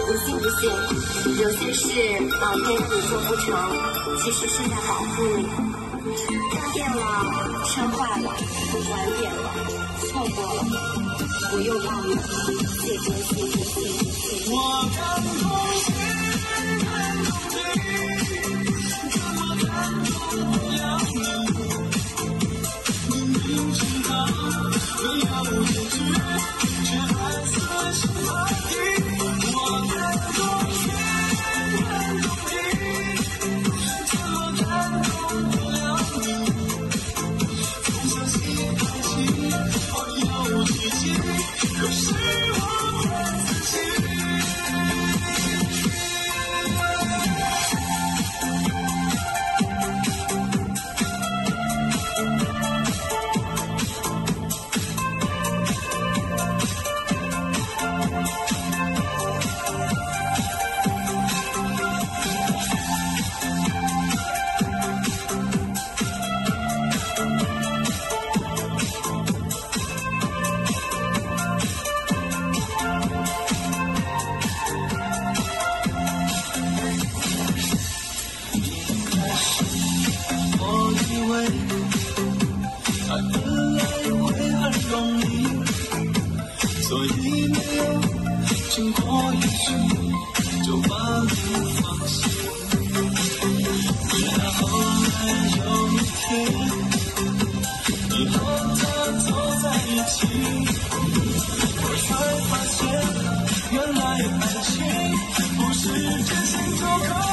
你信不信？有些事老天让你做不成，其实是在保护你。家变了，车坏了，晚点了，错过了，我又忘了。谢谢谢谢谢谢谢谢。我感动心，感动地，怎么感动不了你？明明知道没有结局，却还死心塌地。我感动心，感动地，怎么感动不了你？总相信爱情会有奇迹，可是我骗自己。所以没有经过允许就把你放弃，直到后来有一天你和他走在一起，我才发现原来爱情不是真心就可以。